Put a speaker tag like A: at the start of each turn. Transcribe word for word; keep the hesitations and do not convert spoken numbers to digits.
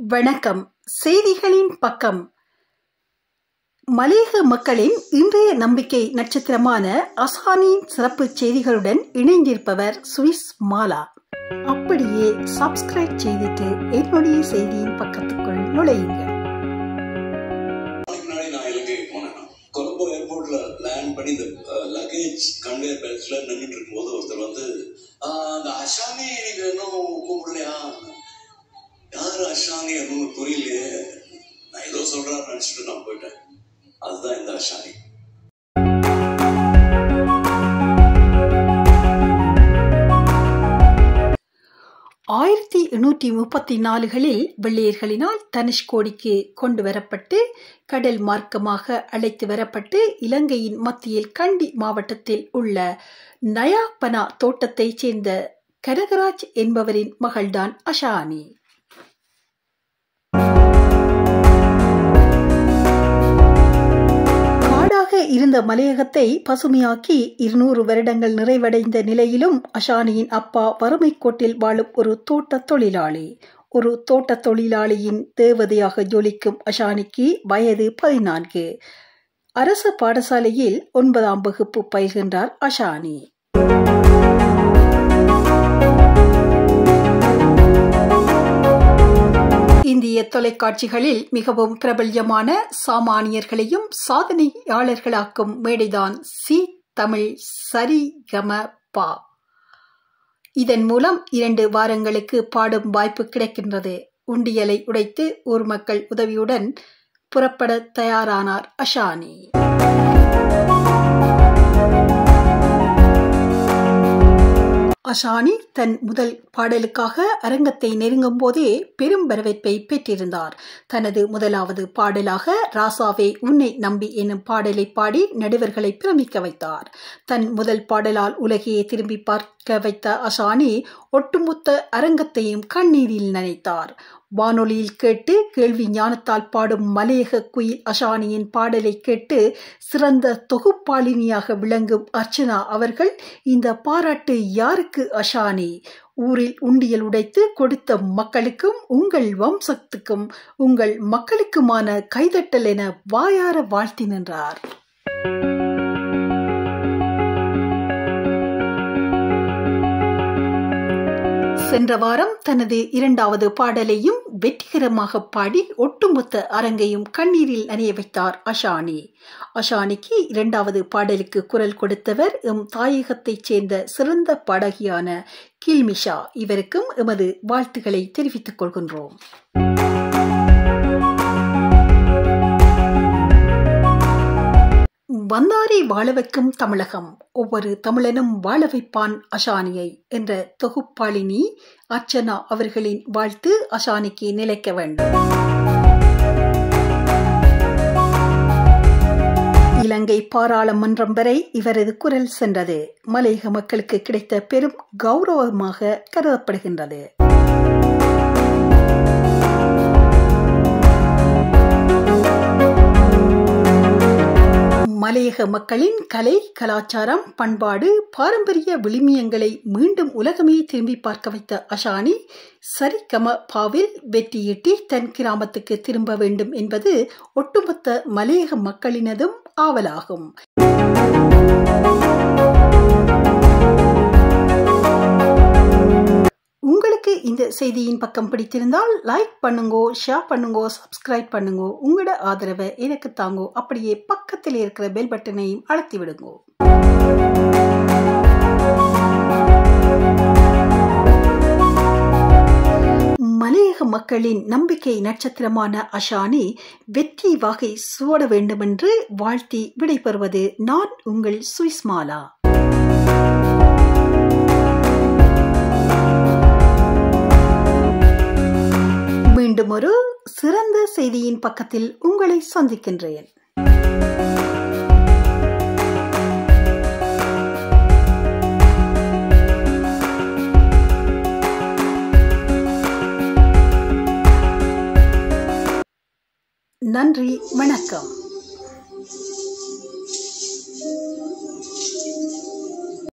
A: வணக்கம். செய்திகளின் பக்கம். மலையக மக்களின் இன்றைய நம்பிக்கை நட்சத்திரமான அசானியின் சிறப்பு செய்திகளுடன் இணைந்திருப்பவர் சுவிஸ் மாலா. அப்படியே சப்ஸ்கிரைப் செய்துட்டு என்னுடைய செய்தியின் பக்கத்துக்குள் நுழையுங்கள்.
B: கொலம்போ ஏர்போர்ட்ல லேண்ட் பண்ணி இந்த லக்கேஜ் கன்வேயர் பெல்ட்ல நின்றுட்டு இருக்கும்போது ஒருத்தர் வந்து அந்த அஷானி இன்னும் கூப்பிடலையா, யாரு அஷானி அப்படின்னு புரியலையே, நான் ஏதோ சொல்றான்னு நினைச்சிட்டு நான் போயிட்டேன். அதுதான் இந்த அஷானி.
A: ஆயிரத்தி எண்ணூற்றி முப்பத்தி நாலுகளில் வெள்ளையர்களினால் தனுஷ்கோடிக்கு கொண்டு வரப்பட்டு கடல் மார்க்கமாக அழைத்து வரப்பட்டு இலங்கையின் மத்தியில் கண்டி மாவட்டத்தில் உள்ள நயாபனா தோட்டத்தைச் சேர்ந்த கனகராஜ் என்பவரின் மகள்தான் அஷானி. இருந்த மலையகத்தை பசுமையாக்கி இருநூறு வருடங்கள் நிறைவடைந்த நிலையிலும் அஷானியின் அப்பா வறுமை கோட்டில் வாழும் ஒரு தோட்ட தொழிலாளி. ஒரு தோட்ட தொழிலாளியின் தேவதையாக ஜொலிக்கும் அஷானிக்கு வயது பதினான்கு. அரசு பாடசாலையில் ஒன்பதாம் வகுப்பு பயில்கின்றார் அஷானி. இந்திய தொலைக்காட்சிகளில் மிகவும் பிரபல்யமான சாமானியர்களையும் சாதனையாளர்களாக்கும் மேடைதான் சி தமிழ் சரி கம பா. இதன் மூலம் இரண்டு வாரங்களுக்கு பாடும் வாய்ப்பு கிடைக்கின்றது. உண்டியலை உடைத்து ஊர் மக்கள் உதவியுடன் புறப்பட தயாரானார் அஷானி. அஷானி தன் முதல் பாடலுக்காக அரங்கத்தை நெருங்கும் போதே பெரும் வரவேற்பை பெற்றிருந்தார். தனது முதலாவது பாடலாக ராசாவே உன்னை நம்பி என்னும் பாடலை பாடி நடுவர்களை பிரமிக்க வைத்தார். தன் முதல் பாடலால் உலகையே திரும்பி பார்க்க வைத்த அஷானி ஒட்டுமொத்த அரங்கத்தையும் கண்ணீரில் நனைத்தார். வானொலியில் கேட்டு கேள்வி ஞானத்தால் பாடும் மலையக குயில் அஷானியின் பாடலை கேட்டு சிறந்த தொகுப்பாளினியாக விளங்கும் அர்ச்சனா அவர்கள், இந்த பாராட்டு யாருக்கு அஷானி? ஊரில் உண்டியல் உடைத்து கொடுத்த மக்களுக்கும் உங்கள் வம்சத்துக்கும் உங்கள் மக்களுக்குமான கைதட்டல் என வாயார வாழ்த்தி நின்றார். சென்ற வாரம் தனது இரண்டாவது பாடலையும் வெற்றிகரமாக பாடி ஒட்டுமொத்த அரங்கையும் கண்ணீரில் நனைய வைத்தார் அஷானி. அஷானிக்கு இரண்டாவது பாடலுக்கு குரல் கொடுத்தவர் எம் தாயகத்தைச் சேர்ந்த சிறந்த பாடகியான கில்மிஷா. இவருக்கும் எமது வாழ்த்துக்களை தெரிவித்துக் கொள்கின்றோம். வந்தாரை வாழ வைக்கும் தமிழகம், ஒவ்வொரு தமிழனும் வாழ வைப்பான் அஷானியை என்ற தொகுப்பாளினி அர்ச்சனா அவர்களின் வாழ்த்து அஷானிக்கு நிலைக்க வேண்டும். இலங்கை பாராளுமன்றம் வரை இவரது குரல் சென்றது. மலையக மக்களுக்கு கிடைத்த பெரும் கௌரவமாக கருதப்படுகின்றது. மலையக மக்களின் கலை, கலாச்சாரம், பண்பாடு, பாரம்பரிய விழுமியங்களை மீண்டும் உலகமே திரும்பி பார்க்க வைத்த அஷானி சரிகம பாவில் வெற்றியீட்டி தன் கிராமத்துக்கு திரும்ப வேண்டும் என்பது ஒட்டுமொத்த மலையக மக்களினதும் ஆவலாகும். உங்களுக்கு இந்த செய்தியின் பக்கம் பிடித்திருந்தால் லைக் பண்ணுங்கோ, ஷேர் பண்ணுங்கோ, சப்ஸ்கிரைப் பண்ணுங்கோ. உங்களோட ஆதரவை எனக்கு தாங்கோ. அப்படியே பக்கத்தில் இருக்கிற பெல் பட்டனையும் அழுத்தி விடுங்கோ. மலையக மக்களின் நம்பிக்கை நட்சத்திரமான அஷானி வெற்றி வாகை சூட வேண்டுமென்று வாழ்த்தி விடைபெறுவது நான் உங்கள் சுவிஸ் மாலா. மீண்டும் ஒரு சிறந்த செய்தியின் பக்கத்தில் உங்களை சந்திக்கின்றேன். நன்றி, வணக்கம்.